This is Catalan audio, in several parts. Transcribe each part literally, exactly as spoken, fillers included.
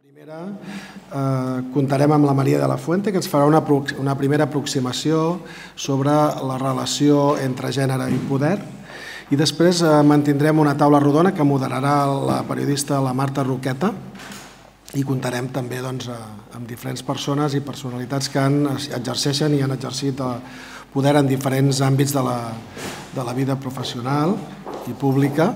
Comptarem amb la Maria de la Fuente, que ens farà una, una primera aproximació sobre la relació entre gènere i poder, i després eh, mantindrem una taula rodona que moderarà la periodista la Marta Roqueta, i comptarem també doncs, amb diferents persones i personalitats que han, exerceixen i han exercit poder en diferents àmbits de la, de la vida professional i pública,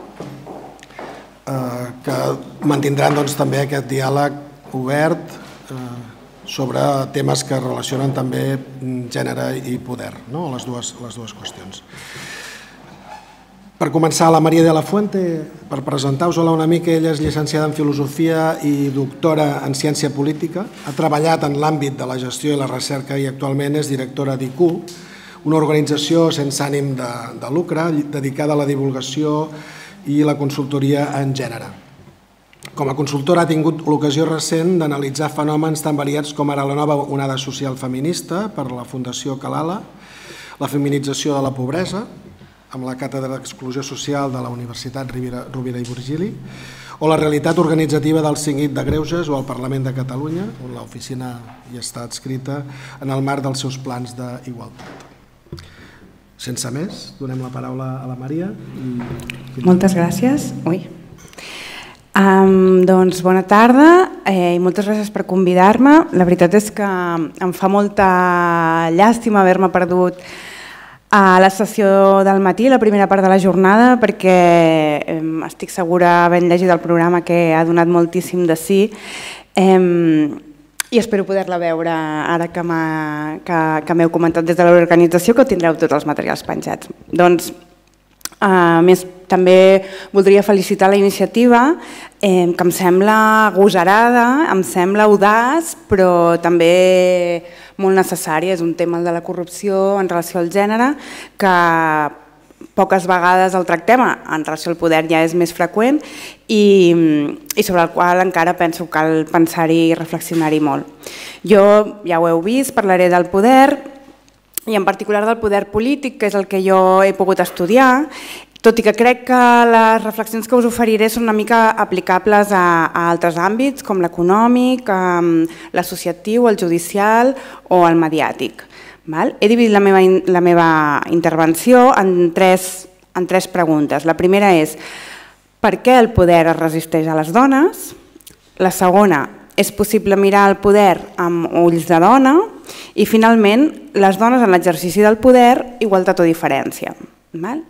eh, que mantindran doncs, també aquest diàleg obert eh, sobre temes que relacionen també gènere i poder, no? les, dues, les dues qüestions. Per començar, la Maria de la Fuente, per presentar-vos-la una mica, ella és llicenciada en Filosofia i doctora en Ciència Política, ha treballat en l'àmbit de la gestió i la recerca i actualment és directora d'I Q, una organització sense ànim de, de lucre dedicada a la divulgació i la consultoria en gènere. Com a consultora ha tingut l'ocasió recent d'analitzar fenòmens tan variats com ara la nova onada social feminista per la Fundació Calala, la feminització de la pobresa, amb la Càtedra d'Exclusió Social de la Universitat Rovira i Virgili, o la realitat organitzativa del Síndic de Greuges o el Parlament de Catalunya, on l'oficina hi està adscrita en el marc dels seus plans d'igualtat. Sense més, donem la paraula a la Maria. Moltes gràcies. Ui. Um, doncs bona tarda eh, i moltes gràcies per convidar-me. La veritat és que em fa molta llàstima haver-me perdut a la sessió del matí, la primera part de la jornada, perquè eh, estic segura, havent llegit el programa, que ha donat moltíssim de sí eh, i espero poder-la veure ara que m'heu comentat des de l'organització, que tindreu tots els materials penjats. Doncs, a més, també voldria felicitar la iniciativa, eh, que em sembla agosarada, em sembla audaç, però també molt necessària. És un tema de la corrupció en relació al gènere que poques vegades el tractem, en relació al poder ja és més freqüent i, i sobre el qual encara penso que cal pensar-hi i reflexionar-hi molt. Jo, ja ho heu vist, parlaré del poder i en particular del poder polític, que és el que jo he pogut estudiar, tot i que crec que les reflexions que us oferiré són una mica aplicables a, a altres àmbits, com l'econòmic, l'associatiu, el judicial o el mediàtic. Val? He dividit la meva, la meva intervenció en tres, en tres preguntes. La primera és per què el poder es resisteix a les dones? La segona, és possible mirar el poder amb ulls de dona? I finalment, les dones en l'exercici del poder, igualtat o diferència. Val?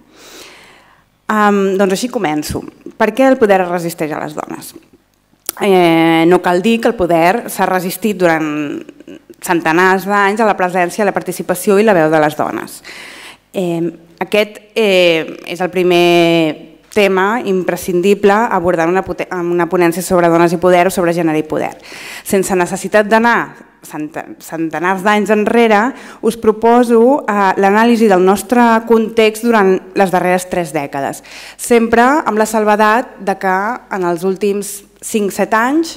Um, doncs així començo. Per què el poder es resisteix a les dones? Eh, no cal dir que el poder s'ha resistit durant centenars d'anys a la presència, la participació i la veu de les dones. Eh, aquest eh, és el primer tema imprescindible abordar una, una ponència sobre dones i poder o sobre gènere i poder. Sense necessitat d'anar centenars d'anys enrere, us proposo l'anàlisi del nostre context durant les darreres tres dècades. Sempre amb la salvedat que en els últims cinc set anys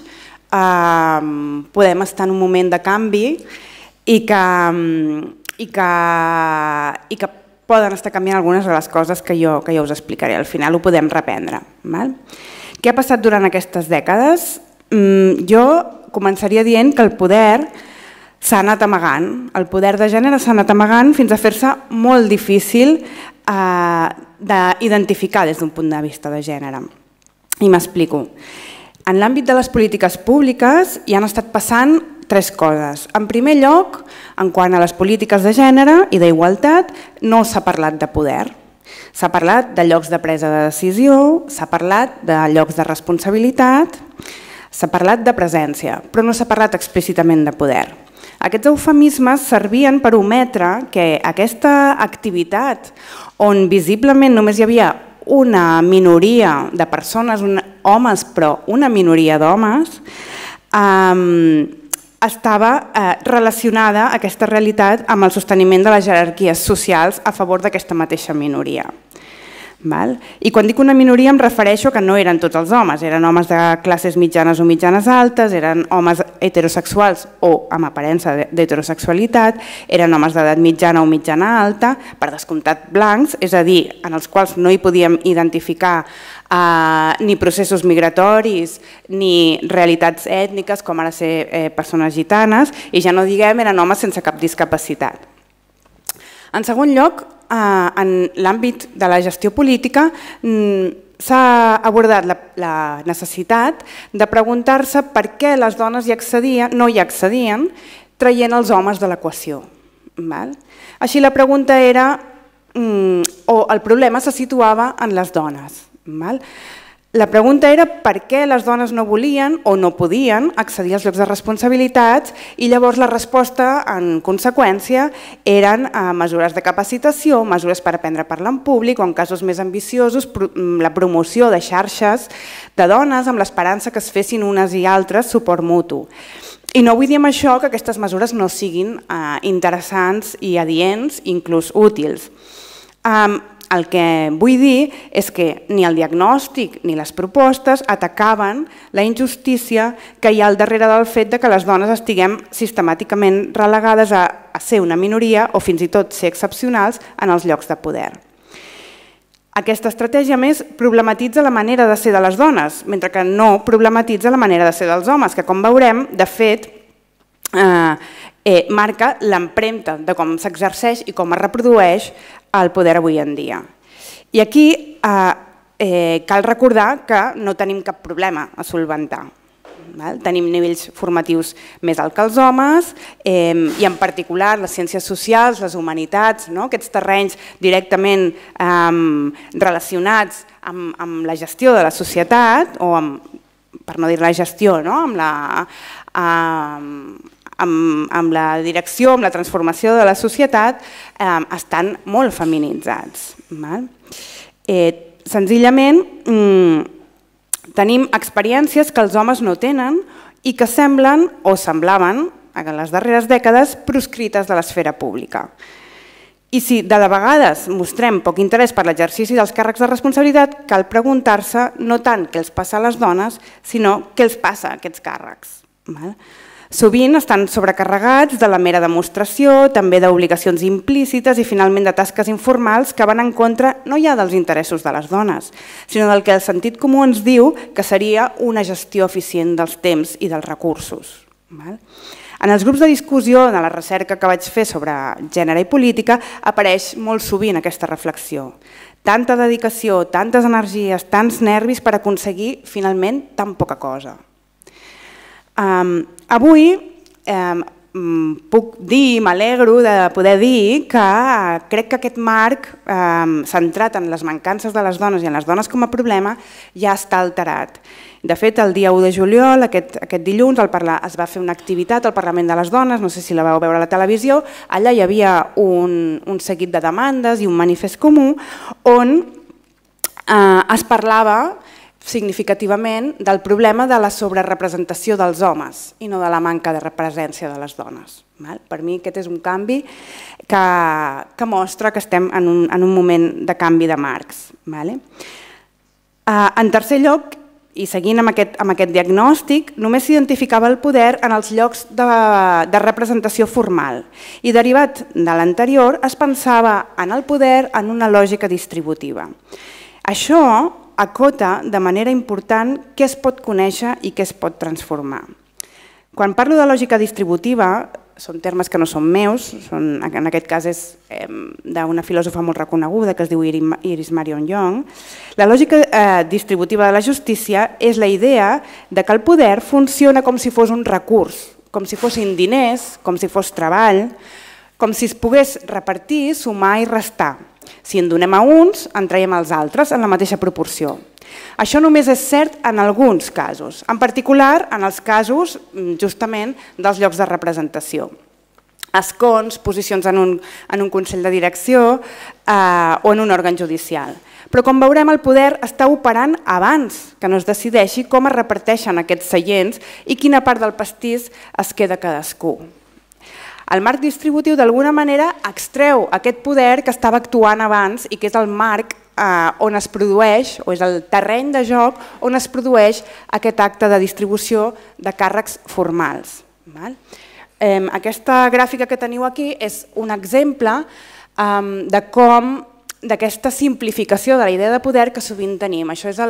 podem estar en un moment de canvi i que, i que, i que poden estar canviant algunes de les coses que jo, que jo us explicaré. Al final ho podem reprendre. Val? Què ha passat durant aquestes dècades? Jo començaria dient que el poder s'ha anat amagant. El poder de gènere s'ha anat amagant fins a fer-se molt difícil eh, d'identificar des d'un punt de vista de gènere. I m'explico. En l'àmbit de les polítiques públiques hi han estat passant tres coses. En primer lloc, en quant a les polítiques de gènere i d'igualtat, no s'ha parlat de poder. S'ha parlat de llocs de presa de decisió, s'ha parlat de llocs de responsabilitat, s'ha parlat de presència, però no s'ha parlat explícitament de poder. Aquests eufemismes servien per ometre que aquesta activitat on visiblement només hi havia una minoria de persones, homes, però una minoria d'homes, estava relacionada aquesta realitat amb el sosteniment de les jerarquies socials a favor d'aquesta mateixa minoria. I quan dic una minoria em refereixo que no eren tots els homes, eren homes de classes mitjanes o mitjanes altes, eren homes heterosexuals o amb aparença d'heterosexualitat, eren homes d'edat mitjana o mitjana alta, per descomptat blancs, és a dir, en els quals no hi podíem identificar ni processos migratoris ni realitats ètniques com ara ser persones gitanes, i ja no diguem eren homes sense cap discapacitat. En segon lloc, en l'àmbit de la gestió política s'ha abordat la necessitat de preguntar-se per què les dones no hi accedien traient els homes de l'equació. Així la pregunta era, o el problema se situava en les dones. La pregunta era per què les dones no volien o no podien accedir als llocs de responsabilitats i llavors la resposta, en conseqüència, eren mesures de capacitació, mesures per aprendre a parlar en públic o, en casos més ambiciosos, la promoció de xarxes de dones amb l'esperança que es fessin unes i altres suport mutu. I no vull dir amb això que aquestes mesures no siguin interessants i adients, inclús útils. El que vull dir és que ni el diagnòstic ni les propostes atacaven la injustícia que hi ha al darrere del fet que les dones estiguem sistemàticament relegades a ser una minoria o fins i tot ser excepcionals en els llocs de poder. Aquesta estratègia més problematitza la manera de ser de les dones, mentre que no problematitza la manera de ser dels homes, que com veurem, de fet, marca l'empremta de com s'exerceix i com es reprodueix el poder avui en dia. I aquí cal recordar que no tenim cap problema a solventar. Tenim nivells formatius més alts que els homes i en particular les ciències socials, les humanitats, aquests terrenys directament relacionats amb la gestió de la societat, o per no dir la gestió, amb la amb la direcció, amb la transformació de la societat, estan molt feminitzats. Senzillament, tenim experiències que els homes no tenen i que semblen, o semblaven, en les darreres dècades, proscrites de l'esfera pública. I si de vegades mostrem poc interès per l'exercici dels càrrecs de responsabilitat, cal preguntar-se no tant què els passa a les dones, sinó què els passa a aquests càrrecs. Sovint estan sobrecarregats de la mera demostració, també d'obligacions implícites i finalment de tasques informals que van en contra no ja dels interessos de les dones, sinó del que el sentit comú ens diu que seria una gestió eficient dels temps i dels recursos. En els grups de discussió, en la recerca que vaig fer sobre gènere i política, apareix molt sovint aquesta reflexió. Tanta dedicació, tantes energies, tants nervis per aconseguir finalment tan poca cosa. Avui puc dir, m'alegro de poder dir que crec que aquest marc centrat en les mancances de les dones i en les dones com a problema ja està alterat. De fet, el dia u de juliol, aquest dilluns, es va fer una activitat al Parlament de les Dones, no sé si la vau veure a la televisió, allà hi havia un seguit de demandes i un manifest comú on es parlava significativament del problema de la sobrerepresentació dels homes i no de la manca de presència de les dones. Per mi aquest és un canvi que mostra que estem en un moment de canvi de marcs. En tercer lloc, i seguint amb aquest diagnòstic, només s'identificava el poder en els llocs de representació formal i derivat de l'anterior es pensava en el poder en una lògica distributiva. Això acota de manera important què es pot conèixer i què es pot transformar. Quan parlo de lògica distributiva, són termes que no són meus, en aquest cas és d'una filòsofa molt reconeguda que es diu Iris Marion Young. La lògica distributiva de la justícia és la idea que el poder funciona com si fos un recurs, com si fossin diners, com si fos treball, com si es pogués repartir, sumar i restar. Si en donem a uns, en traiem als altres en la mateixa proporció. Això només és cert en alguns casos, en particular en els casos justament dels llocs de representació. Escons, posicions en un consell de direcció o en un òrgan judicial. Però com veurem, el poder està operant abans que no es decideixi com es reparteixen aquests seients i quina part del pastís es queda cadascú. El marc distributiu d'alguna manera extreu aquest poder que estava actuant abans i que és el marc on es produeix, o és el terreny de joc, on es produeix aquest acte de distribució de càrrecs formals. Aquesta gràfica que teniu aquí és un exemple de com, d'aquesta simplificació de la idea de poder que sovint tenim. Això és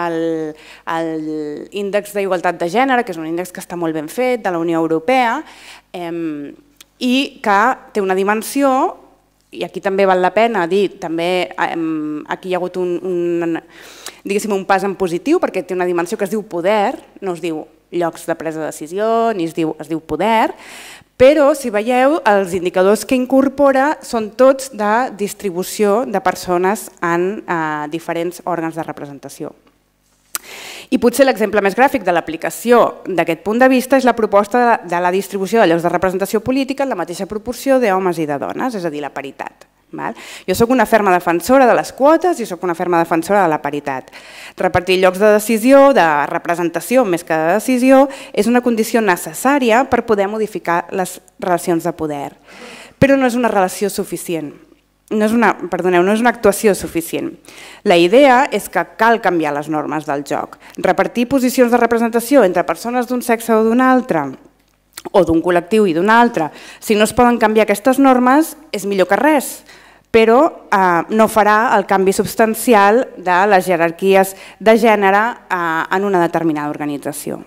l'índex d'igualtat de gènere, que és un índex que està molt ben fet, de la Unió Europea, i que té una dimensió, i aquí també val la pena dir, també aquí hi ha hagut un, diguéssim, un pas en positiu, perquè té una dimensió que es diu poder, no es diu llocs de presa de decisió, ni es diu, es diu poder, però, si veieu, els indicadors que incorpora són tots de distribució de persones en eh, diferents òrgans de representació. I potser l'exemple més gràfic de l'aplicació d'aquest punt de vista és la proposta de la distribució de llocs de representació política en la mateixa proporció d'homes i de dones, és a dir, la paritat. Jo soc una ferma defensora de les quotes i soc una ferma defensora de la paritat. Repartir llocs de decisió, de representació més que de decisió, és una condició necessària per poder modificar les relacions de poder. Però no és una relació suficient. No és una, perdoneu, no és una actuació suficient. La idea és que cal canviar les normes del joc. Repartir posicions de representació entre persones d'un sexe o d'un altre, o d'un col·lectiu i d'un altre, si no es poden canviar aquestes normes, és millor que res, però no farà el canvi substancial de les jerarquies de gènere en una determinada organització.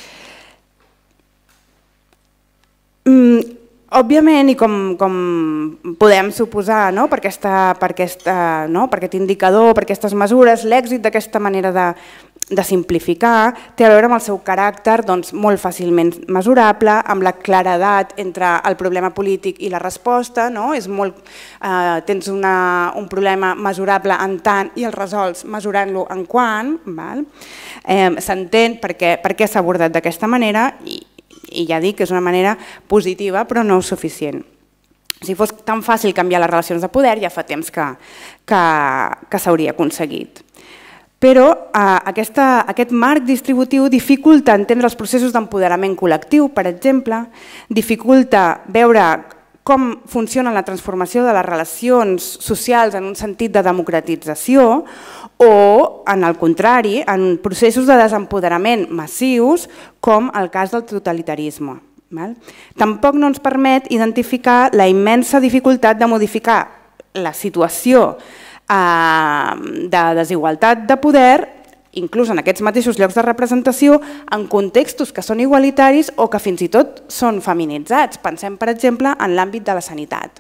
Òbviament, i com podem suposar per aquest indicador, per aquestes mesures, l'èxit d'aquesta manera de simplificar té a veure amb el seu caràcter molt fàcilment mesurable, amb la claredat entre el problema polític i la resposta. Tens un problema mesurable en tant i el resols mesurant-lo en quant. S'entén per què s'ha abordat d'aquesta manera i i ja dic que és una manera positiva però no suficient. Si fos tan fàcil canviar les relacions de poder ja fa temps que s'hauria aconseguit. Però aquest marc distributiu dificulta entendre els processos d'empoderament col·lectiu, per exemple, dificulta veure com funciona la transformació de les relacions socials en un sentit de democratització o, en el contrari, en processos de desempoderament massius, com el cas del totalitarisme. Tampoc no ens permet identificar la immensa dificultat de modificar la situació de desigualtat de poder, inclús en aquests mateixos llocs de representació, en contextos que són igualitaris o que fins i tot són feminitzats. Pensem, per exemple, en l'àmbit de la sanitat.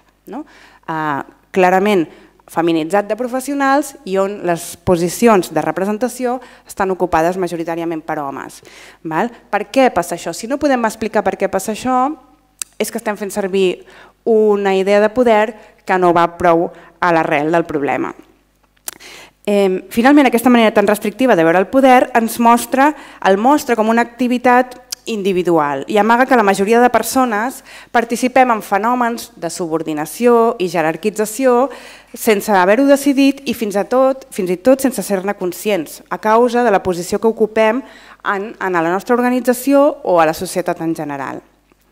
Clarament feminitzat de professionals i on les posicions de representació estan ocupades majoritàriament per homes. Per què passa això? Si no podem explicar per què passa això, és que estem fent servir una idea de poder que no va prou a l'arrel del problema. Finalment, aquesta manera tan restrictiva de veure el poder ens mostra, el mostra com una activitat individual i amaga que la majoria de persones participem en fenòmens de subordinació i jerarquització sense haver-ho decidit i fins i tot sense ser-ne conscients, a causa de la posició que ocupem en la nostra organització o a la societat en general.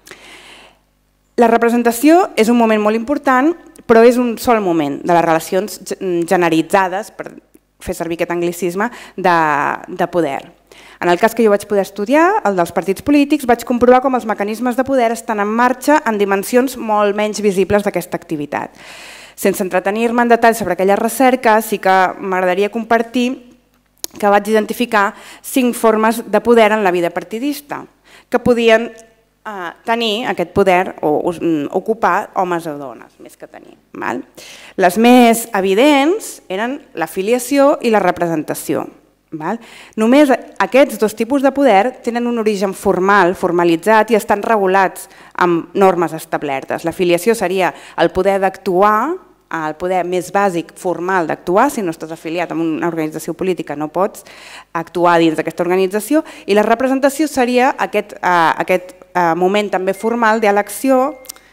La representació és un moment molt important, però és un sol moment de les relacions generitzades, per fer servir aquest anglicisme, de poder. En el cas que jo vaig poder estudiar, el dels partits polítics, vaig comprovar com els mecanismes de poder estan en marxa en dimensions molt menys visibles d'aquesta activitat. Sense entretenir-me en detall sobre aquella recerca, sí que m'agradaria compartir que vaig identificar cinc formes de poder en la vida partidista que podien tenir aquest poder o ocupar homes o dones, més que tenir. Les més evidents eren l'afiliació i la representació. Només aquests dos tipus de poder tenen un origen formal, formalitzat i estan regulats amb normes establertes. L'afiliació seria el poder d'actuar, el poder més bàsic formal d'actuar, si no estàs afiliat a una organització política no pots actuar dins d'aquesta organització, i la representació seria aquest moment també formal d'elecció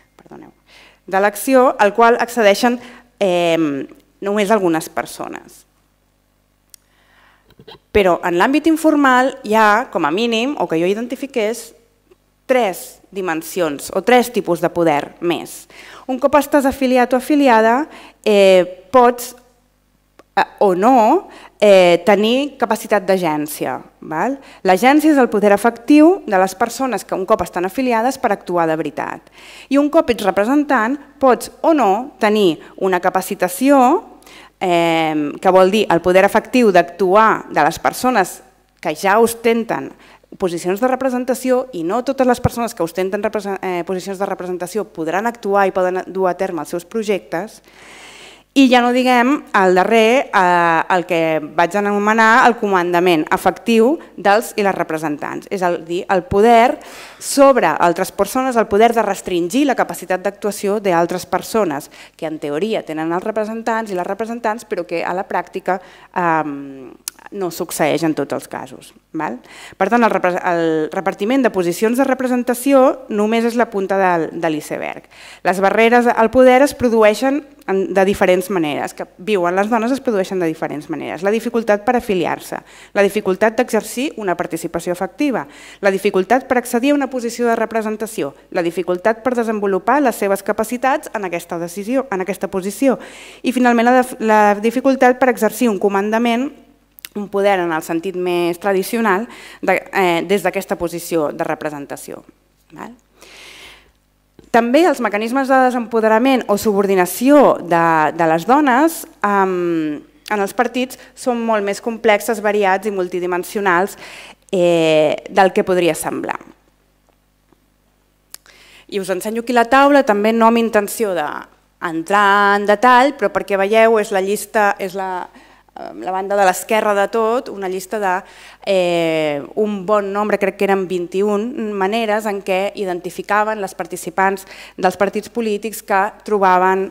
al qual accedeixen només algunes persones. Però en l'àmbit informal hi ha, com a mínim, o que jo identifiqués, tres dimensions o tres tipus de poder més. Un cop estàs afiliat o afiliada, pots o no tenir capacitat d'agència. L'agència és el poder efectiu de les persones que un cop estan afiliades per actuar de veritat. I un cop ets representant pots o no tenir una capacitació, que vol dir el poder efectiu d'actuar de les persones que ja ostenten posicions de representació, i no totes les persones que ostenten posicions de representació podran actuar i poden dur a terme els seus projectes. I ja no diguem el darrer, el que vaig anomenar el comandament efectiu dels i les representants, és a dir, el poder sobre altres persones, el poder de restringir la capacitat d'actuació d'altres persones, que en teoria tenen els representants i les representants, però que a la pràctica no succeeix en tots els casos. Per tant, el repartiment de posicions de representació només és la punta de l'iceberg. Les barreres al poder es produeixen de diferents maneres, que viuen les dones es produeixen de diferents maneres. La dificultat per afiliar-se, la dificultat d'exercir una participació efectiva, la dificultat per accedir a una posició de representació, la dificultat per desenvolupar les seves capacitats en aquesta decisió, en aquesta posició, i finalment la dificultat per exercir un comandament, un poder en el sentit més tradicional, des d'aquesta posició de representació. També els mecanismes de desempoderament o subordinació de les dones en els partits són molt més complexes, variats i multidimensionals del que podria semblar. I us ensenyo aquí la taula, també no amb intenció d'entrar en detall, però perquè veieu, és la llista, és la... la banda de l'esquerra de tot, una llista d'un bon nombre, crec que eren vint-i-una maneres en què identificaven les participants dels partits polítics que trobaven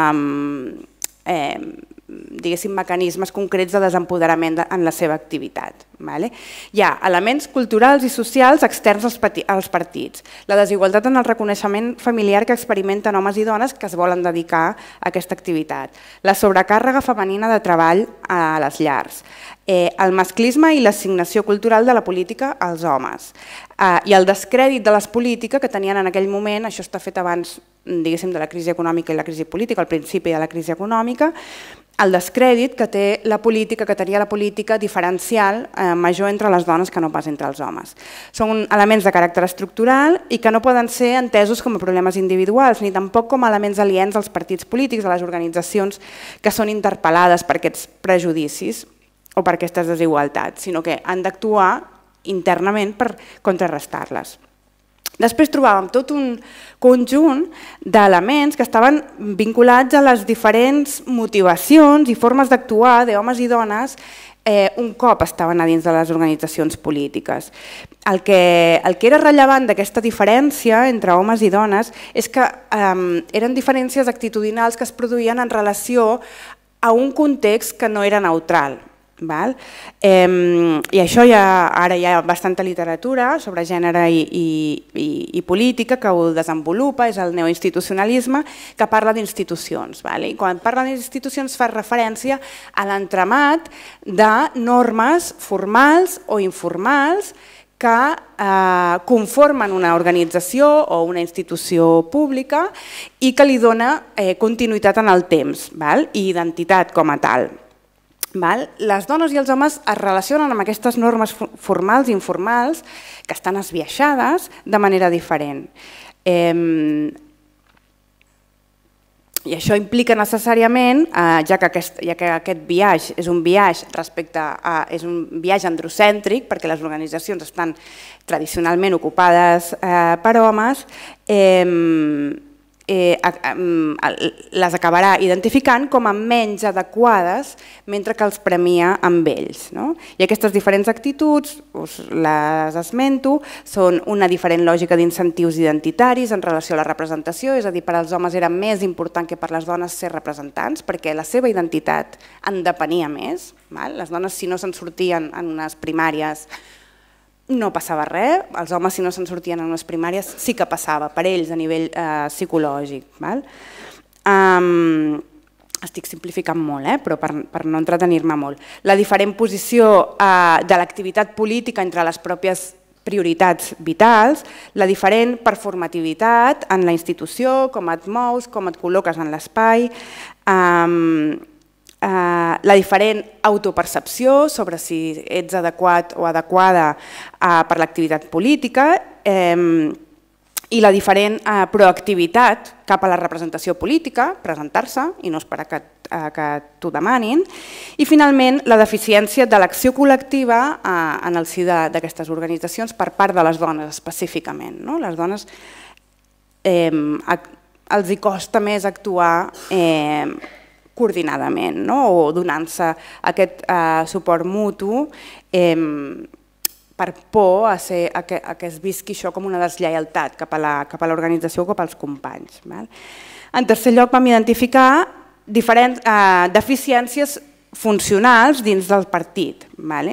diguéssim mecanismes concrets de desempoderament en la seva activitat. Hi ha elements culturals i socials externs als partits, la desigualtat en el reconeixement familiar que experimenten homes i dones que es volen dedicar a aquesta activitat, la sobrecàrrega femenina de treball a les llars, el masclisme i l'assignació cultural de la política als homes i el descrèdit de les polítiques que tenien en aquell moment, això està fet abans diguéssim de la crisi econòmica i la crisi política, al principi de la crisi econòmica, el descrèdit que té la política, que tenia la política diferencial major entre les dones que no pas entre els homes. Són elements de caràcter estructural i que no poden ser entesos com a problemes individuals, ni tampoc com a elements aliens als partits polítics, a les organitzacions que són interpel·lades per aquests prejudicis o per aquestes desigualtats, sinó que han d'actuar internament per contrarrestar-les. Després trobàvem tot un conjunt d'elements que estaven vinculats a les diferents motivacions i formes d'actuar d'homes i dones un cop estaven a dins de les organitzacions polítiques. El que era rellevant d'aquesta diferència entre homes i dones és que eren diferències actitudinals que es produïen en relació a un context que no era neutral. I això ara hi ha bastanta literatura sobre gènere i política que ho desenvolupa, és el neoinstitucionalisme que parla d'institucions. Quan parla d'institucions fa referència a l'entramat de normes formals o informals que conformen una organització o una institució pública i que li dona continuïtat en el temps i identitat com a tal. Les dones i els homes es relacionen amb aquestes normes formals i informals que estan esbiaixades de manera diferent. I això implica necessàriament, ja que aquest biaix és un biaix respecte a... és un biaix androcèntric, perquè les organitzacions estan tradicionalment ocupades per homes, les acabarà identificant com a menys adequades mentre que els premia amb ells. I aquestes diferents actituds, us les esmento, són una diferent lògica d'incentius identitaris en relació a la representació, és a dir, per als homes era més important que per les dones ser representants perquè la seva identitat en depenia més. Les dones, si no se'n sortien en unes primàries, no passava res, els homes si no se'n sortien en unes primàries sí que passava per ells a nivell psicològic. Estic simplificant molt, però per no entretenir-me molt. La diferent posició de l'activitat política entre les pròpies prioritats vitals, la diferent performativitat en la institució, com et mous, com et col·loques en l'espai, la diferent autopercepció sobre si ets adequat o adequada per l'activitat política i la diferent proactivitat cap a la representació política, presentar-se i no esperar que t'ho demanin, i finalment la deficiència de l'acció col·lectiva en el si d'aquestes organitzacions per part de les dones específicament. Les dones els hi costa més actuar coordinadament o donant-se aquest suport mutu per por a que es visqui això com una deslleialtat cap a l'organització o cap als companys. En tercer lloc, vam identificar diferents deficiències funcionals dins del partit.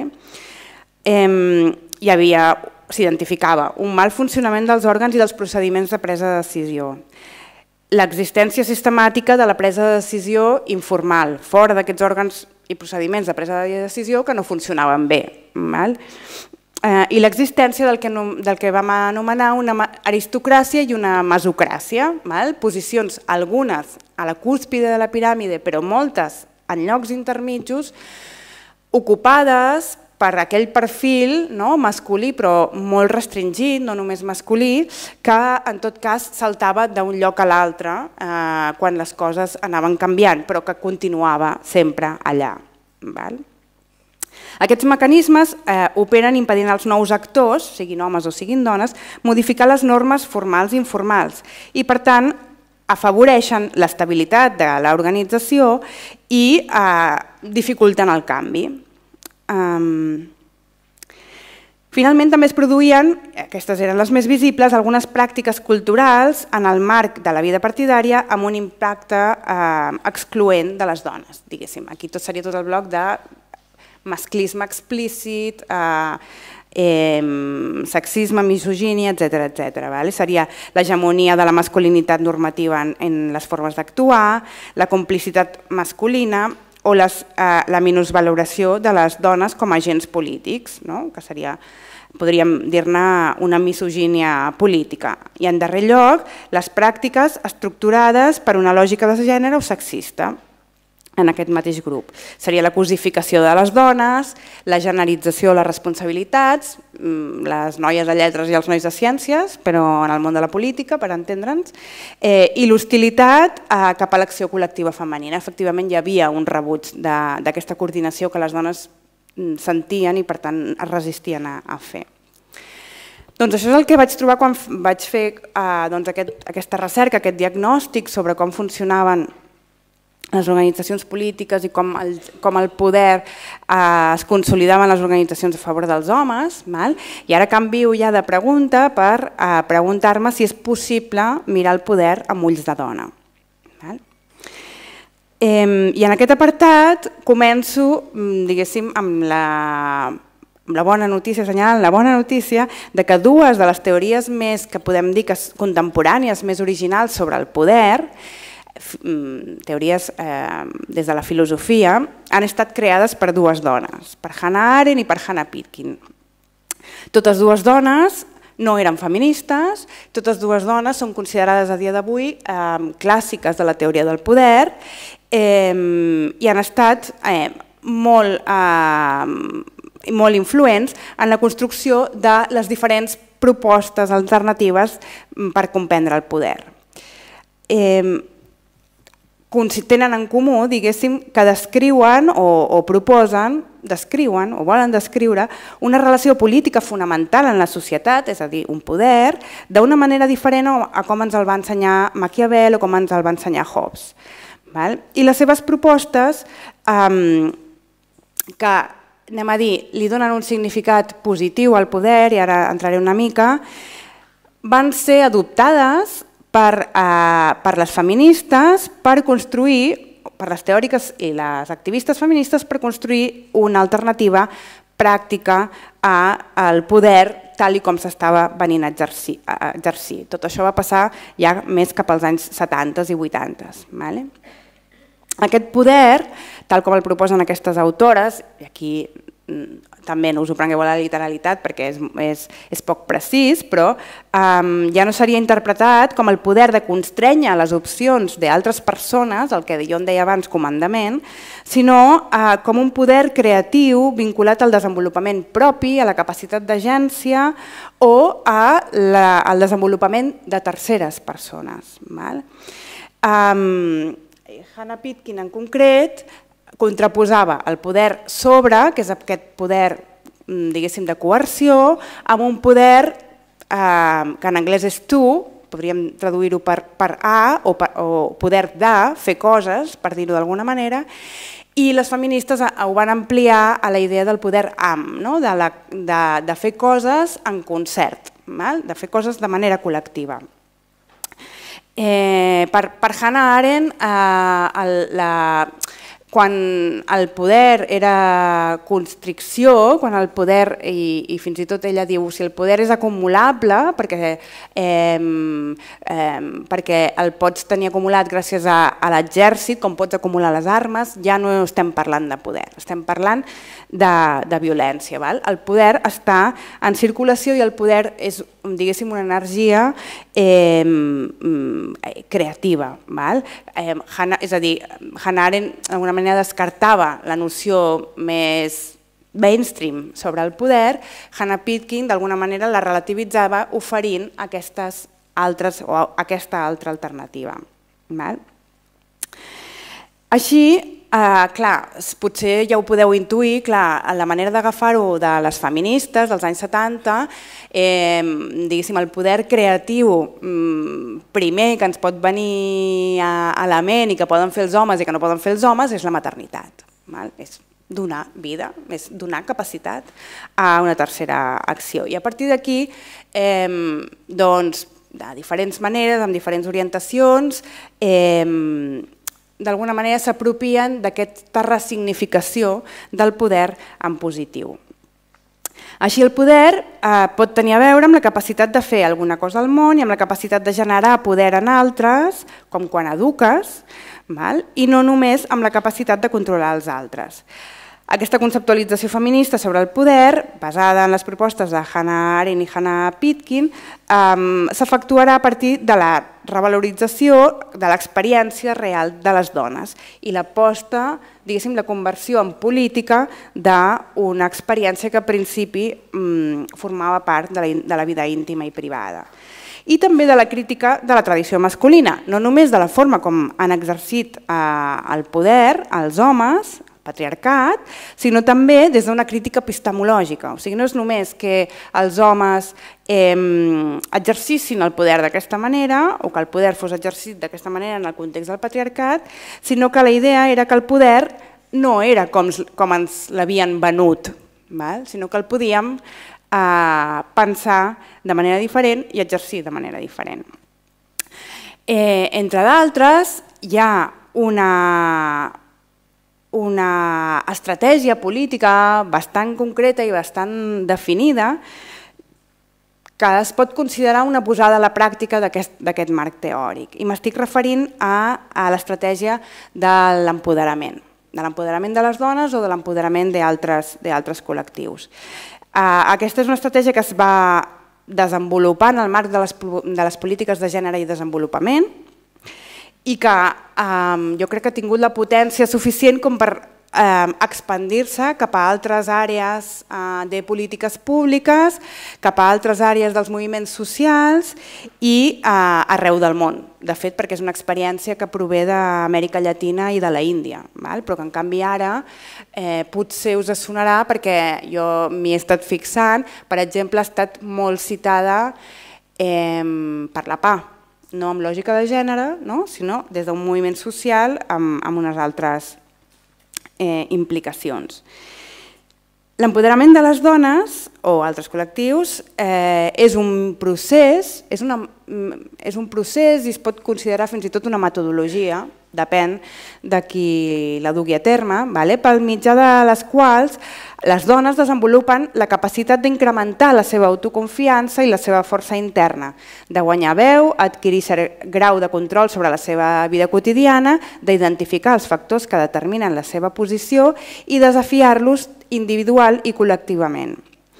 Hi havia, s'identificava, un mal funcionament dels òrgans i dels procediments de presa de decisió, l'existència sistemàtica de la presa de decisió informal, fora d'aquests òrgans i procediments de presa de decisió que no funcionaven bé, i l'existència del que vam anomenar una aristocràcia i una mesocràcia, posicions algunes a la cúspide de la piràmide, però moltes en llocs intermitjos, ocupades per aquell perfil masculí, però molt restringit, no només masculí, que en tot cas saltava d'un lloc a l'altre quan les coses anaven canviant, però que continuava sempre allà. Aquests mecanismes operen impedint als nous actors, siguin homes o siguin dones, modificar les normes formals i informals i, per tant, afavoreixen l'estabilitat de l'organització i dificulten el canvi. Finalment també es produïen, aquestes eren les més visibles, algunes pràctiques culturals en el marc de la vida partidària amb un impacte excloent de les dones, diguéssim. Aquí tot seria tot el bloc de masclisme explícit, sexisme, misogínia, etcètera. Seria l'hegemonia de la masculinitat normativa en les formes d'actuar, la complicitat masculina, o la minusvaloració de les dones com a agents polítics, que seria, podríem dir-ne, una misogínia política. I en darrer lloc, les pràctiques estructurades per una lògica de gènere o sexista en aquest mateix grup. Seria la cosificació de les dones, la generalització de les responsabilitats, les noies de lletres i els nois de ciències, però en el món de la política, per entendre'ns, i l'hostilitat cap a l'acció col·lectiva femenina. Efectivament, hi havia un rebuig d'aquesta coordinació que les dones sentien i, per tant, es resistien a fer. Doncs això és el que vaig trobar quan vaig fer aquesta recerca, aquest diagnòstic sobre com funcionaven les organitzacions polítiques i com el poder es consolidava en les organitzacions a favor dels homes. I ara canvio ja de pregunta per preguntar-me si és possible mirar el poder amb ulls de dona. I en aquest apartat començo, diguéssim, amb la bona notícia, assenyalant la bona notícia de que dues de les teories més que podem dir contemporànies, més originals sobre el poder, teories des de la filosofia, han estat creades per dues dones, per Hannah Arendt i per Hannah Pitkin. Totes dues dones no eren feministes, totes dues dones són considerades a dia d'avui clàssiques de la teoria del poder i han estat molt influents en la construcció de les diferents propostes alternatives per comprendre el poder. Tenen en comú, diguéssim, que descriuen o proposen, descriuen o volen descriure una relació política fonamental en la societat, és a dir, un poder, d'una manera diferent a com ens el va ensenyar Maquiavel o com ens el va ensenyar Hobbes. I les seves propostes, que, anem a dir, li donen un significat positiu al poder, i ara entraré una mica, van ser adoptades per les feministes per construir, per les teòriques i les activistes feministes, per construir una alternativa pràctica al poder tal com s'estava venint a exercir. Tot això va passar ja més cap als anys setanta i vuitanta. Aquest poder, tal com el proposen aquestes autores, i aquí també no us ho prengueu a la literalitat perquè és, és, és poc precís, però um, ja no seria interpretat com el poder de constrènyer les opcions d'altres persones, el que jo en deia abans comandament, sinó uh, com un poder creatiu vinculat al desenvolupament propi, a la capacitat d'agència o a la, al desenvolupament de terceres persones. Val? Um, Hannah Pitkin en concret contraposava el poder sobre, que és aquest poder, diguéssim, de coerció, amb un poder eh, que en anglès és to, podríem traduir-ho per, per a o, per, o poder de, fer coses, per dir-ho d'alguna manera, i les feministes ho van ampliar a la idea del poder amb, no? de, la, de, de fer coses en concert, val? De fer coses de manera col·lectiva. Eh, per, per Hannah Arendt, eh, el, la... quan el poder era constricció, quan el poder, i, i fins i tot ella diu, si el poder és acumulable, perquè, eh, eh, perquè el pots tenir acumulat gràcies a, a l'exèrcit, com pots acumular les armes, ja no estem parlant de poder, estem parlant de, de violència. Val? El poder està en circulació i el poder és, diguéssim, una energia eh, creativa. Val? Eh, Hannah, és a dir, Hannah Arendt, d'alguna manera, descartava la noció més mainstream sobre el poder, Hannah Pitkin d'alguna manera la relativitzava oferint aquestes altres, o aquesta altra alternativa. Val? Així, eh, clar, potser ja ho podeu intuir, clar, la manera d'agafar-ho de les feministes dels anys setanta, eh, diguéssim, el poder creatiu primer que ens pot venir a, a la ment i que poden fer els homes i que no poden fer els homes és la maternitat. Val? És donar vida, és donar capacitat a una tercera acció. I a partir d'aquí, eh, doncs, de diferents maneres, amb diferents orientacions, eh, d'alguna manera s'apropien d'aquesta ressignificació del poder en positiu. Així el poder eh, pot tenir a veure amb la capacitat de fer alguna cosa al món i amb la capacitat de generar poder en altres, com quan eduques, val? I no només amb la capacitat de controlar els altres. Aquesta conceptualització feminista sobre el poder, basada en les propostes de Hannah Arendt i Hannah Pitkin, um, s'efectuarà a partir de la revalorització de l'experiència real de les dones i l'aposta, diguéssim, la conversió en política d'una experiència que al principi um, formava part de la, de la vida íntima i privada. I també de la crítica de la tradició masculina, no només de la forma com han exercit eh, el poder els homes, patriarcat, sinó també des d'una crítica epistemològica. O sigui, no és només que els homes eh, exercissin el poder d'aquesta manera o que el poder fos exercit d'aquesta manera en el context del patriarcat, sinó que la idea era que el poder no era com, com ens l'havien venut, val? Sinó que el podíem eh, pensar de manera diferent i exercir de manera diferent. Eh, entre d'altres, hi ha una... una estratègia política bastant concreta i bastant definida que es pot considerar una posada a la pràctica d'aquest marc teòric. I m'estic referint a, a l'estratègia de l'empoderament, de l'empoderament de les dones o de l'empoderament d'altres col·lectius. Aquesta és una estratègia que es va desenvolupar en el marc de les, de les polítiques de gènere i desenvolupament, i que eh, jo crec que ha tingut la potència suficient com per eh, expandir-se cap a altres àrees eh, de polítiques públiques, cap a altres àrees dels moviments socials i eh, arreu del món. De fet, perquè és una experiència que prové d'Amèrica Llatina i de la Índia, val? Però que en canvi ara eh, potser us sonarà perquè jo m'hi he estat fixant, per exemple, ha estat molt citada eh, per la P A, no amb lògica de gènere, no? Sinó des d'un moviment social amb, amb unes altres eh, implicacions. L'empoderament de les dones o altres col·lectius eh, és un procés, és, una, és un procés i es pot considerar fins i tot una metodologia, depèn de qui la dugui a terme, vale? Pel mitjà de les quals Les dones desenvolupen la capacitat d'incrementar la seva autoconfiança i la seva força interna, de guanyar veu, adquirir cert grau de control sobre la seva vida quotidiana, d'identificar els factors que determinen la seva posició i desafiar-los individual i col·lectivament.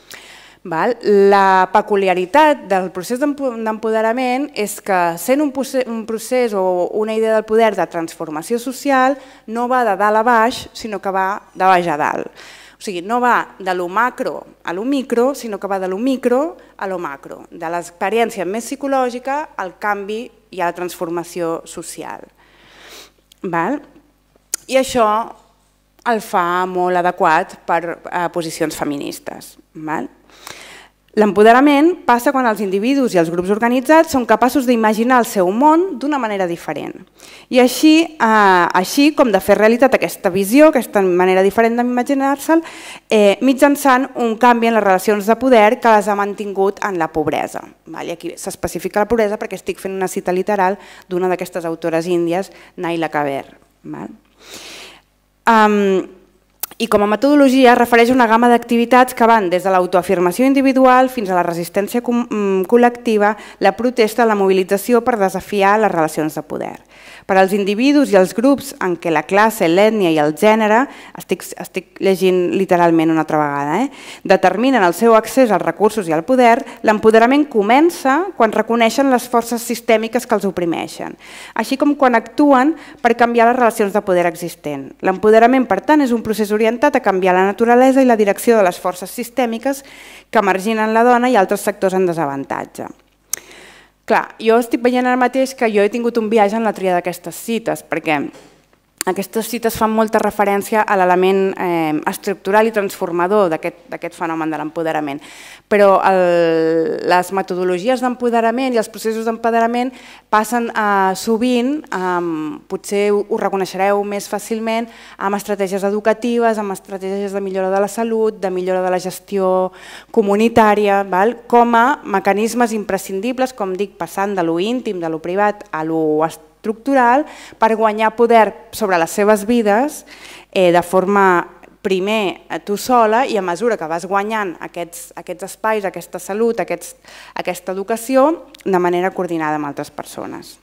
La peculiaritat del procés d'empoderament és que sent un procés o una idea del poder de transformació social no va de dalt a baix, sinó que va de baix a dalt. O sigui, no va de lo macro a lo micro, sinó que va de lo micro a lo macro, de l'experiència més psicològica al canvi i a la transformació social. I això el fa molt adequat per a posicions feministes. L'empoderament passa quan els individus i els grups organitzats són capaços d'imaginar el seu món d'una manera diferent. I així com de fer realitat aquesta visió, aquesta manera diferent d'imaginar-se'l, mitjançant un canvi en les relacions de poder que les ha mantingut en la pobresa. Aquí s'especifica la pobresa perquè estic fent una cita literal d'una d'aquestes autores índies, Naila Kaber. I com a metodologia refereix una gamma d'activitats que van des de l'autoafirmació individual fins a la resistència col·lectiva, la protesta, la mobilització per desafiar les relacions de poder. Per als individus i els grups en què la classe, l'ètnia i el gènere, estic llegint literalment una altra vegada, determinen el seu accés als recursos i al poder, l'empoderament comença quan reconeixen les forces sistèmiques que els oprimeixen, així com quan actuen per canviar les relacions de poder existent. L'empoderament, per tant, és un procés orientat a canviar la naturalesa i la direcció de les forces sistèmiques que marginen la dona i altres sectors en desavantatge. Clar, jo estic veient ara mateix que jo he tingut un viatge en la tria d'aquestes cites, perquè aquestes cites fan molta referència a l'element estructural i transformador d'aquest fenomen de l'empoderament. Però les metodologies d'empoderament i els processos d'empoderament passen sovint, potser ho reconeixereu més fàcilment, amb estratègies educatives, amb estratègies de millora de la salut, de millora de la gestió comunitària, com a mecanismes imprescindibles, com dic, passant de lo íntim, de lo privat a lo estructural, estructural per guanyar poder sobre les seves vides de forma, primer, tu sola, i a mesura que vas guanyant aquests espais, aquesta salut, aquesta educació, de manera coordinada amb altres persones.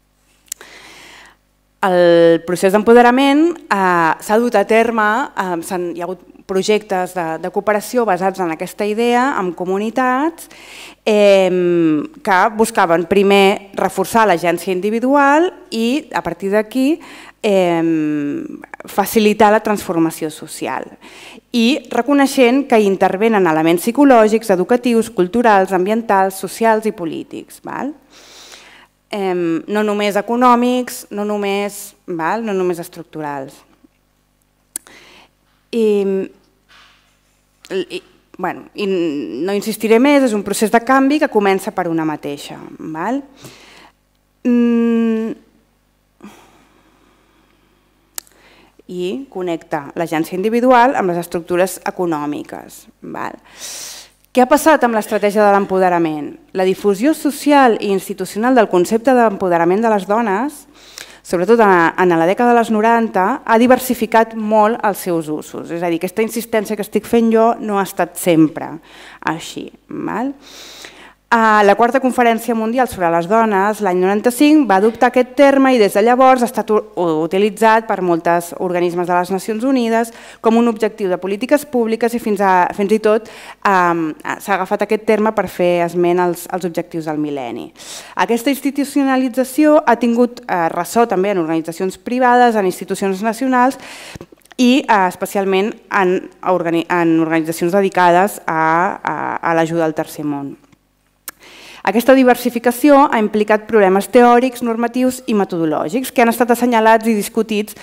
El procés d'empoderament s'ha dut a terme, hi ha hagut projectes de cooperació basats en aquesta idea, amb comunitats, que buscaven primer reforçar l'agència individual i, a partir d'aquí, facilitar la transformació social. I reconeixent que hi intervenen elements psicològics, educatius, culturals, ambientals, socials i polítics. No només econòmics, no només estructurals. I no insistiré més, és un procés de canvi que comença per una mateixa. I connecta l'agència individual amb les estructures econòmiques. Què ha passat amb l'estratègia de l'empoderament? La difusió social i institucional del concepte d'empoderament de les dones, sobretot en la dècada dels noranta, ha diversificat molt els seus usos. És a dir, aquesta insistència que estic fent jo no ha estat sempre així. La quarta conferència mundial sobre les dones, l'any noranta-cinc, va adoptar aquest terme i des de llavors ha estat utilitzat per molts organismes de les Nacions Unides com un objectiu de polítiques públiques i fins i tot s'ha agafat aquest terme per fer esment als objectius del mil·lenni. Aquesta institucionalització ha tingut ressò també en organitzacions privades, en institucions nacionals i especialment en organitzacions dedicades a l'ajuda al tercer món. Aquesta diversificació ha implicat problemes teòrics, normatius i metodològics que han estat assenyalats i discutits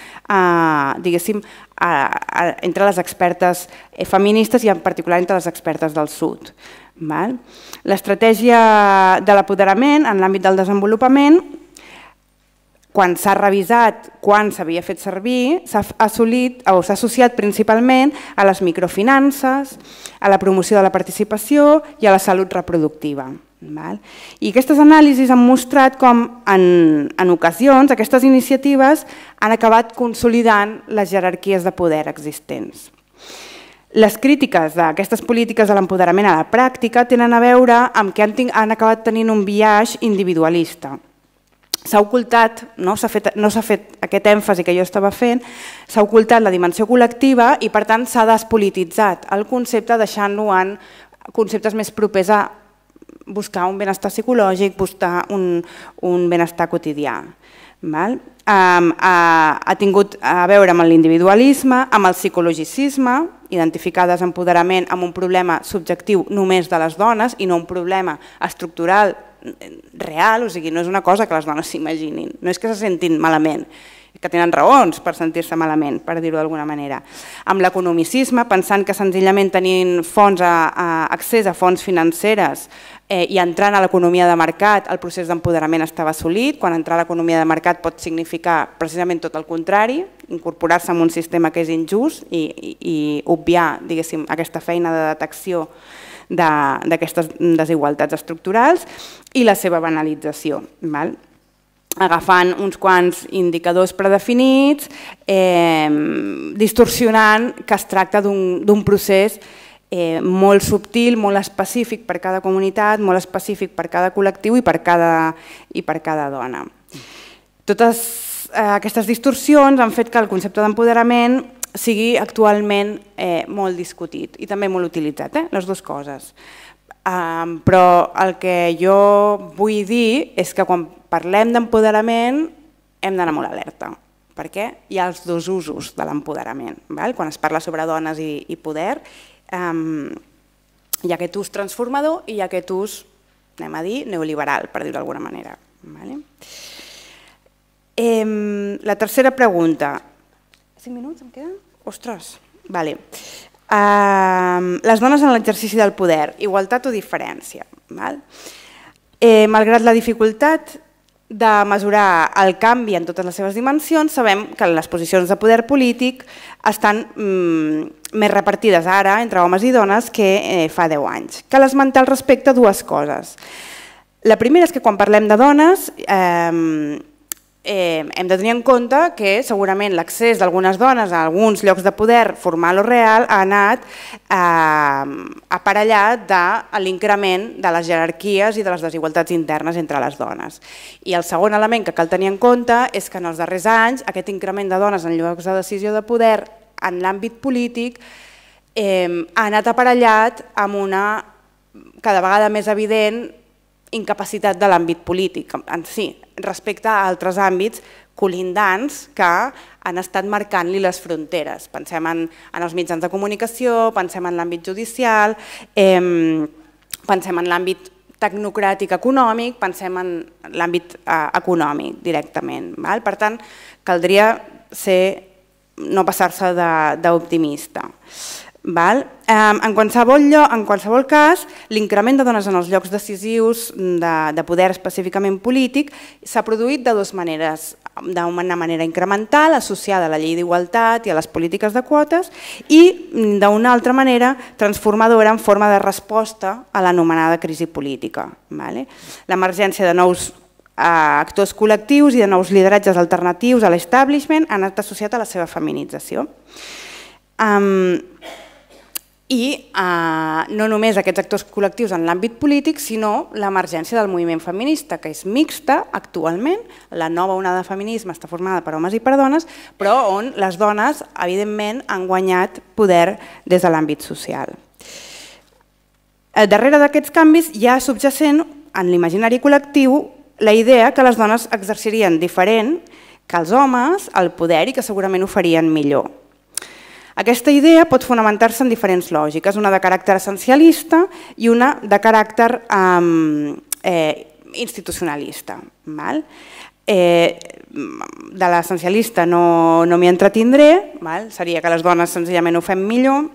entre les expertes feministes i en particular entre les expertes del Sud. L'estratègia de l'apoderament en l'àmbit del desenvolupament, quan s'ha revisat quan s'havia fet servir, s'ha associat principalment a les microfinances, a la promoció de la participació i a la salut reproductiva. I aquestes anàlisis han mostrat com en ocasions aquestes iniciatives han acabat consolidant les jerarquies de poder existents. Les crítiques d'aquestes polítiques de l'empoderament a la pràctica tenen a veure amb que han acabat tenint un biaix individualista. S'ha ocultat, no s'ha fet, no s'ha fet aquest èmfasi que jo estava fent, s'ha ocultat la dimensió col·lectiva i per tant s'ha despolititzat el concepte deixant-lo en conceptes més propers a buscar un benestar psicològic, buscar un, un benestar quotidià. Val? Um, ha, ha tingut a veure amb l'individualisme, amb el psicologicisme, identificar desempoderament amb un problema subjectiu només de les dones i no un problema estructural real, o sigui, no és una cosa que les dones s'imaginin, no és que se sentin malament, que tenen raons per sentir-se malament, per dir-ho d'alguna manera. Amb l'economicisme, pensant que senzillament tenint fons a, a accés a fonts financeres eh, i entrant a l'economia de mercat, el procés d'empoderament estava assolit, quan entrar a l'economia de mercat pot significar precisament tot el contrari, incorporar-se en un sistema que és injust i, i, i obviar, diguéssim, aquesta feina de detecció d'aquestes desigualtats estructurals i la seva banalització, val? Agafant uns quants indicadors predefinits, eh, distorsionant que es tracta d'un procés eh, molt subtil, molt específic per cada comunitat, molt específic per cada col·lectiu i per cada, i per cada dona. Totes eh, aquestes distorsions han fet que el concepte d'empoderament sigui actualment eh, molt discutit i també molt utilitzat, eh, les dues coses. Um, però el que jo vull dir és que quan parlem d'empoderament hem d'anar molt alerta, perquè hi ha els dos usos de l'empoderament. Quan es parla sobre dones i, i poder, um, hi ha aquest ús transformador i hi ha aquest ús, anem a dir, neoliberal, per dir-ho d'alguna manera. Vale? Eh, la tercera pregunta. Cinc minuts em queden? Ostres, vale. Uh, les dones en l'exercici del poder, igualtat o diferència. Val? Eh, malgrat la dificultat de mesurar el canvi en totes les seves dimensions, sabem que les posicions de poder polític estan mm, més repartides ara entre homes i dones que eh, fa deu anys. Cal esmentar al respecte dues coses. La primera és que quan parlem de dones eh, Eh, hem de tenir en compte que segurament l'accés d'algunes dones a alguns llocs de poder formal o real ha anat eh, aparellat de l'increment de les jerarquies i de les desigualtats internes entre les dones. I el segon element que cal tenir en compte és que en els darrers anys aquest increment de dones en llocs de decisió de poder en l'àmbit polític eh, ha anat aparellat amb una cada vegada més evident incapacitat de l'àmbit polític en si, respecte a altres àmbits colindants que han estat marcant-li les fronteres. Pensem en, en els mitjans de comunicació, pensem en l'àmbit judicial, eh, pensem en l'àmbit tecnocràtic econòmic, pensem en l'àmbit eh, econòmic directament. Val? Per tant, caldria ser, no passar-se d'optimista. En qualsevol, lloc, en qualsevol cas, l'increment de dones en els llocs decisius de, de poder específicament polític s'ha produït de dues maneres. D'una manera incremental, associada a la llei d'igualtat i a les polítiques de quotes, i d'una altra manera transformadora en forma de resposta a l'anomenada crisi política. L'emergència de nous actors col·lectius i de nous lideratges alternatius a l'establishment han estat associat a la seva feminització. Um, I eh, no només aquests actors col·lectius en l'àmbit polític, sinó l'emergència del moviment feminista, que és mixta actualment. La nova onada de feminisme està formada per homes i per dones, però on les dones, evidentment, han guanyat poder des de l'àmbit social. Darrere d'aquests canvis hi ha subjacent en l'imaginari col·lectiu la idea que les dones exercirien diferent que els homes el poder i que segurament ho farien millor. Aquesta idea pot fonamentar-se en diferents lògiques, una de caràcter essencialista i una de caràcter eh, eh, institucionalista. Val? Eh, de l'essencialista no, no m'hi entretindré, val? Seria que les dones senzillament ho fem millor.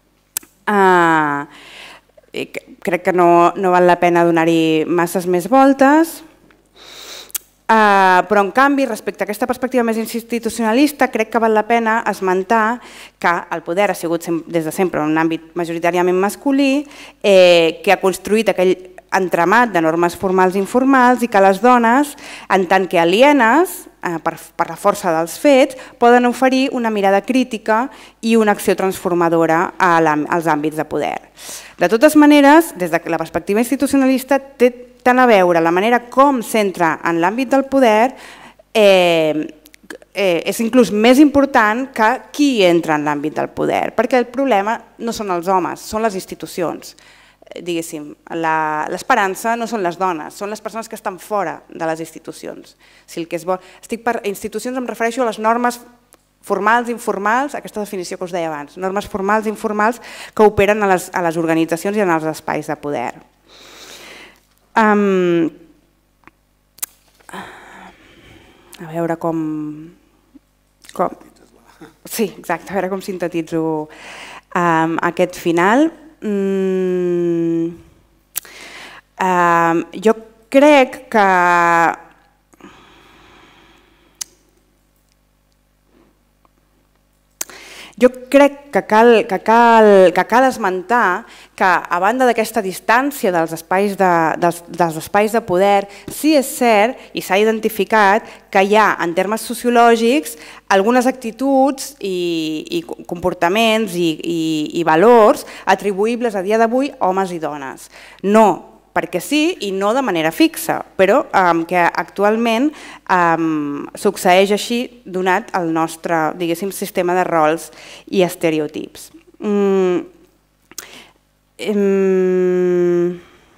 Eh, crec que no, no val la pena donar-hi masses més voltes. Uh, però en canvi, respecte a aquesta perspectiva més institucionalista, crec que val la pena esmentar que el poder ha sigut des de sempre en un àmbit majoritàriament masculí, eh, que ha construït aquell entramat de normes formals i informals i que les dones, en tant que alienes per la força dels fets, poden oferir una mirada crítica i una acció transformadora als àmbits de poder. De totes maneres, des de la perspectiva institucionalista, té tant a veure la manera com s'entra en l'àmbit del poder, és inclús més important que qui entra en l'àmbit del poder, perquè el problema no són els homes, són les institucions. Diguéssim, l'esperança no són les dones, són les persones que estan fora de les institucions. Si el que es vol... Estic per institucions, em refereixo a les normes formals, informals, aquesta definició que us deia abans, normes formals i informals que operen a les, a les organitzacions i en els espais de poder. Um, a veure com... com... Sí, exacte, a veure com sintetitzo um, aquest final. Mm, uh, jo crec que jo crec que cal, que cal, que cal esmentar que a banda d'aquesta distància dels espais de, dels, dels espais de poder, sí és cert i s'ha identificat que hi ha en termes sociològics algunes actituds i, i comportaments i, i, i valors atribuïbles a dia d'avui a homes i dones. No perquè sí i no de manera fixa, però um, que actualment um, succeeix així donat el nostre, diguéssim, sistema de rols i estereotips. Mm, um,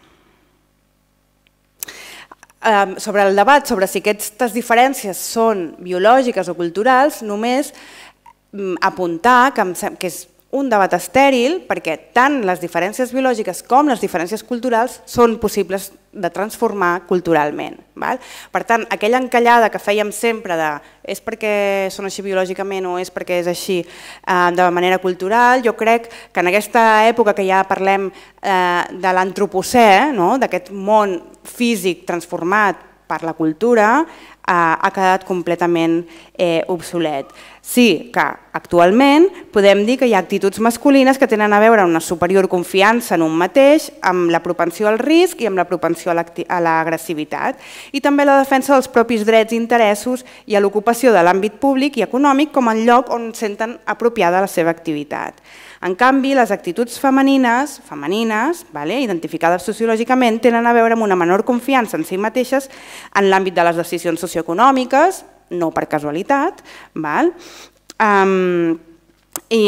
um, sobre el debat sobre si aquestes diferències són biològiques o culturals, només um, apuntar que, que és un debat estèril perquè tant les diferències biològiques com les diferències culturals són possibles de transformar culturalment. Per tant, aquella encallada que fèiem sempre de és perquè són així biològicament o és perquè és així de manera cultural, jo crec que en aquesta època que ja parlem de l'antropocè, d'aquest món físic transformat per la cultura, ha quedat completament obsolet. Sí que actualment podem dir que hi ha actituds masculines que tenen a veure amb una superior confiança en un mateix, amb la propensió al risc i amb la propensió a l'agressivitat i també la defensa dels propis drets i interessos i a l'ocupació de l'àmbit públic i econòmic com el lloc on senten apropiada la seva activitat. En canvi, les actituds femenines, femenines, identificades sociològicament, tenen a veure amb una menor confiança en si mateixes en l'àmbit de les decisions socioeconòmiques, no per casualitat, i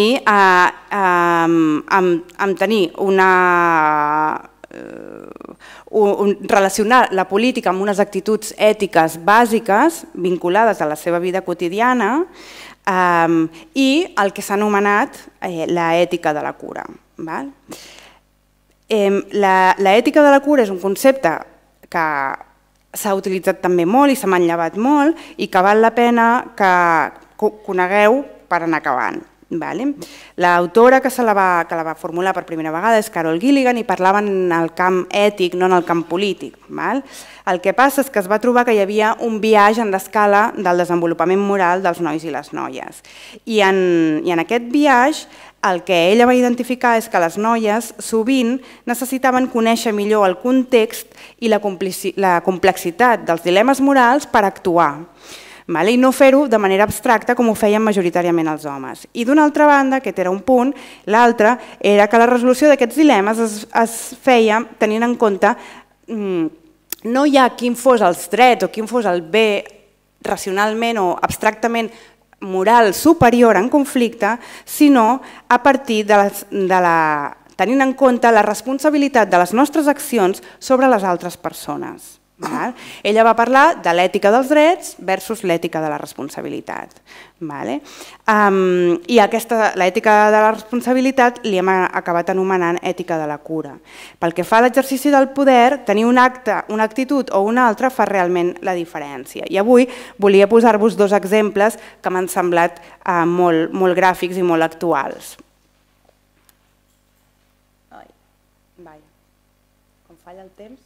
amb tenir una... relacionar la política amb unes actituds ètiques bàsiques vinculades a la seva vida quotidiana i el que s'ha anomenat l'ètica de la cura. L'ètica de la cura és un concepte que s'ha utilitzat també molt i s'ha manllevat molt i que val la pena que conegueu per anar acabant. L'autora que la va formular per primera vegada és Carol Gilligan i parlava en el camp ètic, no en el camp polític. El que passa és que es va trobar que hi havia un biaix en l'escala del desenvolupament moral dels nois i les noies. I en aquest biaix el que ella va identificar és que les noies sovint necessitaven conèixer millor el context i la complexitat dels dilemes morals per actuar i no fer-ho de manera abstracta com ho feien majoritàriament els homes. I d'una altra banda, aquest era un punt, l'altre era que la resolució d'aquests dilemes es feia tenint en compte no ja quin fos els drets o quin fos el bé racionalment o abstractament moral superior en conflicte, sinó a partir de la tenint en compte la responsabilitat de les nostres accions sobre les altres persones. Ella va parlar de l'ètica dels drets versus l'ètica de la responsabilitat. I l'ètica de la responsabilitat li hem acabat anomenant ètica de la cura. Pel que fa a l'exercici del poder, tenir un acte, una actitud o una altra fa realment la diferència. I avui volia posar-vos dos exemples que m'han semblat molt gràfics i molt actuals. Com falla el temps?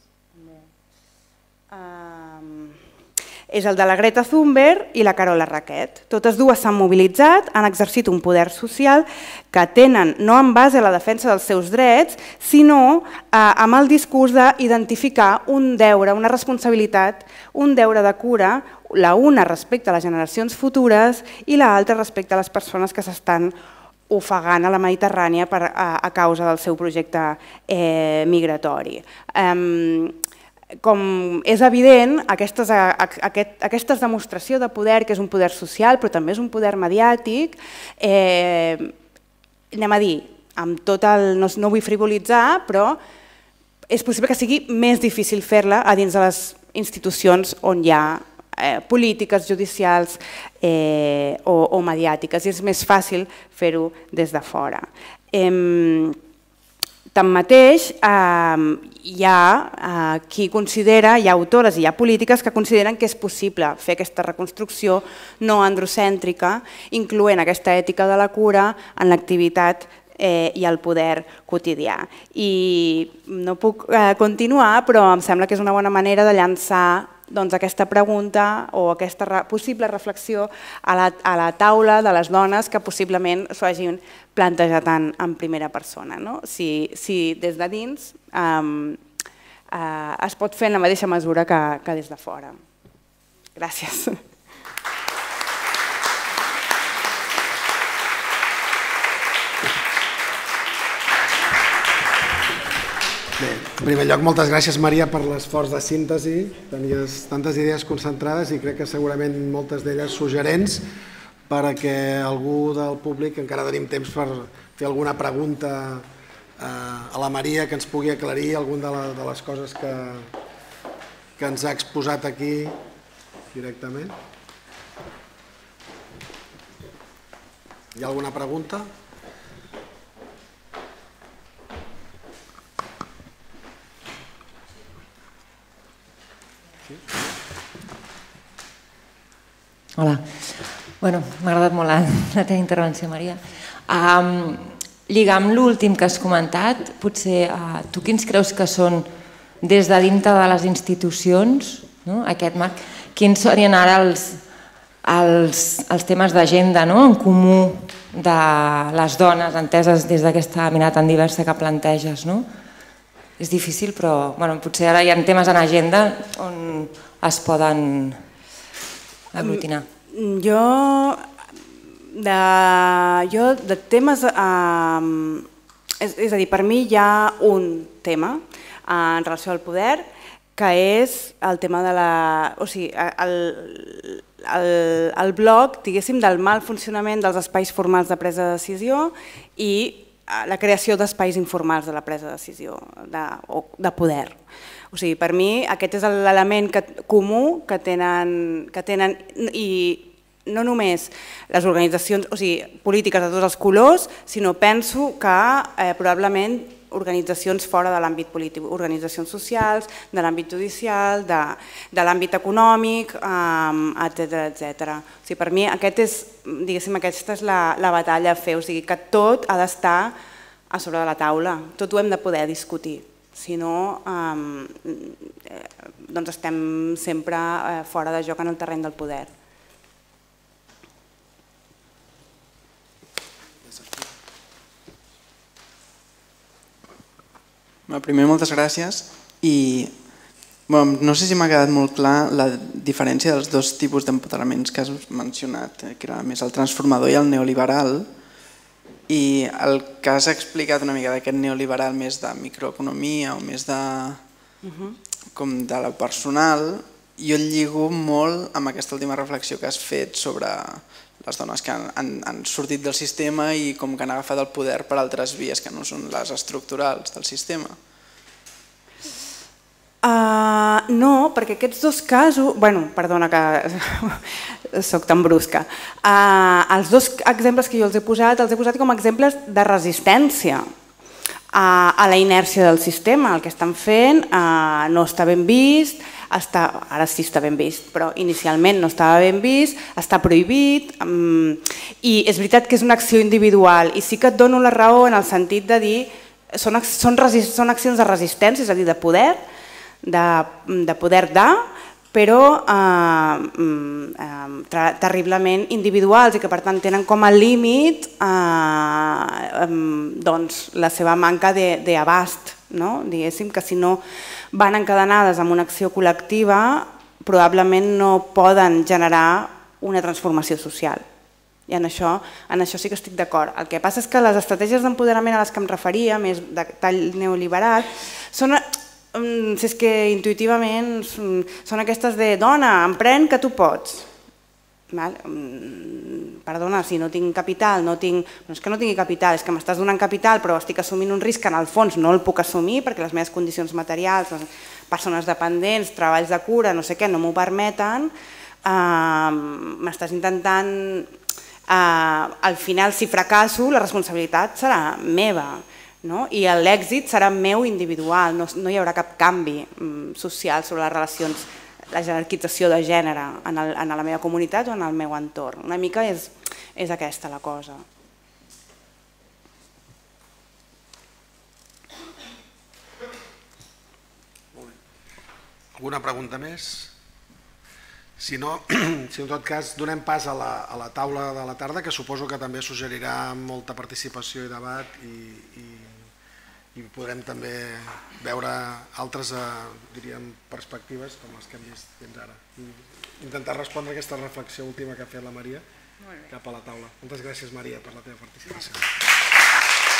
És el de la Greta Thunberg i la Carola Racket. Totes dues s'han mobilitzat, han exercit un poder social que tenen no en base a la defensa dels seus drets, sinó amb el discurs d'identificar un deure, una responsabilitat, un deure de cura, la una respecte a les generacions futures i l'altra respecte a les persones que s'estan ofegant a la Mediterrània per, a, a causa del seu projecte eh, migratori. Eh, com és evident, aquestes, aquest, aquesta demostració de poder, que és un poder social però també és un poder mediàtic, eh, anem a dir, amb tot el, no, no vull frivolitzar, però és possible que sigui més difícil fer-la a dins de les institucions on hi ha Eh, polítiques, judicials eh, o, o mediàtiques, i és més fàcil fer-ho des de fora. Eh, tanmateix, eh, hi ha eh, qui considera, hi ha autores i hi ha polítiques que consideren que és possible fer aquesta reconstrucció no androcèntrica, incloent aquesta ètica de la cura en l'activitat Eh, i el poder quotidià. I no puc eh, continuar, però em sembla que és una bona manera de llançar doncs, aquesta pregunta o aquesta re possible reflexió a la, a la taula de les dones que possiblement s'ho hagin plantejat en, en primera persona. No? Si, si des de dins eh, eh, es pot fer en la mateixa mesura que, que des de fora. Gràcies. Bé, en primer lloc, moltes gràcies, Maria, per l'esforç de síntesi. Tenies tantes idees concentrades i crec que segurament moltes d'elles suggerents perquè algú del públic, encara tenim temps per fer alguna pregunta a la Maria que ens pugui aclarir alguna de les coses que, que ens ha exposat aquí directament. Hi ha alguna pregunta? Hola. Bueno, m'ha agradat molt la, la teva intervenció, Maria. Um, lligar amb l'últim que has comentat, potser uh, tu quins creus que són des de dintre de les institucions, no? Aquest marc, quins serien ara els, els, els temes d'agenda, no? En comú de les dones enteses des d'aquesta mirada tan diversa que planteges, no? És difícil, però bueno, potser ara hi ha temes en agenda on es poden aglutinar. Jo, de, jo de temes, eh, és, és a dir, per mi hi ha un tema en relació al poder que és el tema de la, o sigui, el, el, el bloc, diguéssim, del mal funcionament dels espais formals de presa de decisió i la creació d'espais informals de la presa de decisió, de, o de poder. O sigui, per mi aquest és l'element comú que tenen, que tenen i no només les organitzacions, o sigui, polítiques de tots els colors, sinó penso que eh, probablement organitzacions fora de l'àmbit polític, organitzacions socials, de l'àmbit judicial, de, de l'àmbit econòmic, eh, etcètera, etcètera. O sigui, per mi aquest és, diguéssim, aquesta és la, la batalla a fer, o sigui, que tot ha d'estar a sobre de la taula, tot ho hem de poder discutir. Si no, eh, doncs estem sempre eh, fora de joc en el terreny del poder. Primer, moltes gràcies. I bueno, no sé si m'ha quedat molt clar la diferència dels dos tipus d'empoderaments que has mencionat, que era més el transformador i el neoliberal. I el que has explicat una mica d'aquest neoliberal més de microeconomia o més de, com de la personal, jo el lligo molt amb aquesta última reflexió que has fet sobre les dones que han, han, han sortit del sistema i com que han agafat el poder per altres vies que no són les estructurals del sistema. Uh, no, perquè aquests dos casos... Bueno, perdona que soc tan brusca. Uh, els dos exemples que jo els he posat, els he posat com a exemples de resistència a, a la inèrcia del sistema. El que estan fent uh, no està ben vist, està, ara sí està ben vist, però inicialment no estava ben vist, està prohibit, um, i és veritat que és una acció individual, i sí que et dono la raó en el sentit de dir són, són, són accions de resistència, és a dir, de poder, de, de poder dar, però eh, eh, terriblement individuals i que per tant tenen com a límit eh, eh, doncs, la seva manca d'abast, no? Diguéssim que si no van encadenades amb una acció col·lectiva probablement no poden generar una transformació social. I en això, en això sí que estic d'acord. El que passa és que les estratègies d'empoderament a les que em referia, més de tall neoliberal, són, si és que intuïtivament, són aquestes de dona, emprèn que tu pots. Perdona, si no tinc capital, no tinc... No és que no tingui capital, és que m'estàs donant capital però estic assumint un risc que en el fons no el puc assumir perquè les meves condicions materials, persones dependents, treballs de cura, no sé què, no m'ho permeten. M'estàs intentant... Al final, si fracasso, la responsabilitat serà meva i l'èxit serà meu individual, no hi haurà cap canvi social sobre les relacions, la jerarquització de gènere en la meva comunitat o en el meu entorn. Una mica és aquesta la cosa. Alguna pregunta més? Si no, en tot cas, donem pas a la taula de la tarda, que suposo que també suggerirà molta participació i debat i podrem també veure altres perspectives com les que hem vist fins ara. Intentar respondre a aquesta reflexió última que ha fet la Maria cap a la taula. Moltes gràcies, Maria, per la teva participació.